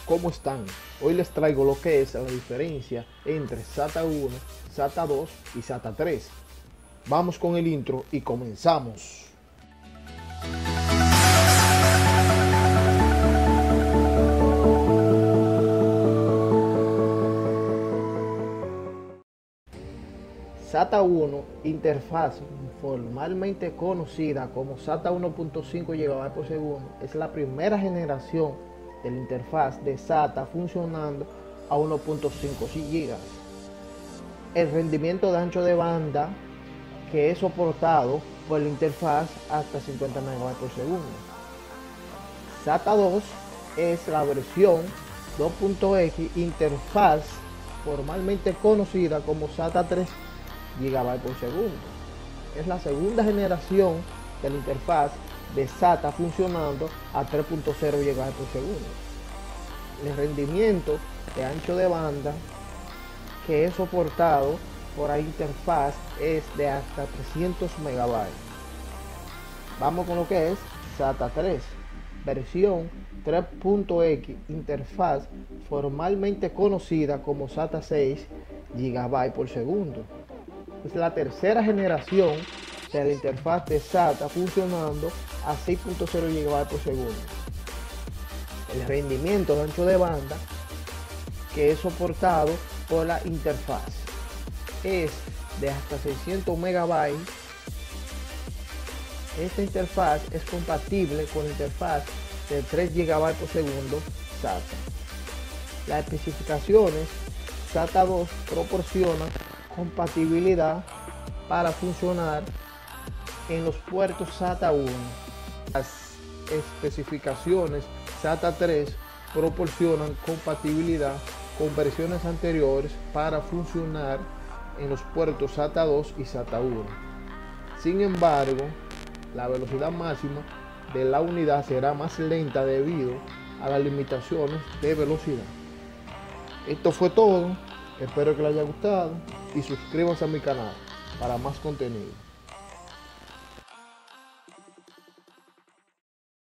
¿Cómo están? Hoy les traigo lo que es la diferencia entre SATA 1, SATA 2 y SATA 3. Vamos con el intro y comenzamos. SATA 1, interfaz formalmente conocida como SATA 1.5 GB por segundo, es la primera generación de la interfaz de SATA funcionando a 1.5 GB. El rendimiento de ancho de banda que es soportado por la interfaz hasta 50 MB por segundo. SATA 2 es la versión 2.x interfaz formalmente conocida como SATA 3 GB por segundo. Es la segunda generación de la interfaz de SATA funcionando a 3.0 GB por segundo. El rendimiento de ancho de banda que es soportado por la interfaz es de hasta 300 MB. Vamos con lo que es SATA 3, versión 3.x interfaz formalmente conocida como SATA 6 GB por segundo. Es la tercera generación de la interfaz de SATA funcionando a 6.0 GB por segundo. El rendimiento de ancho de banda que es soportado por la interfaz es de hasta 600 MB. Esta interfaz es compatible con la interfaz de 3 GB por segundo SATA. Las especificaciones SATA 2 proporcionan compatibilidad para funcionar en los puertos SATA 1. Las especificaciones SATA 3 proporcionan compatibilidad con versiones anteriores para funcionar en los puertos SATA 2 y SATA 1. Sin embargo, la velocidad máxima de la unidad será más lenta debido a las limitaciones de velocidad. Esto fue todo, espero que les haya gustado y suscríbanse a mi canal para más contenido.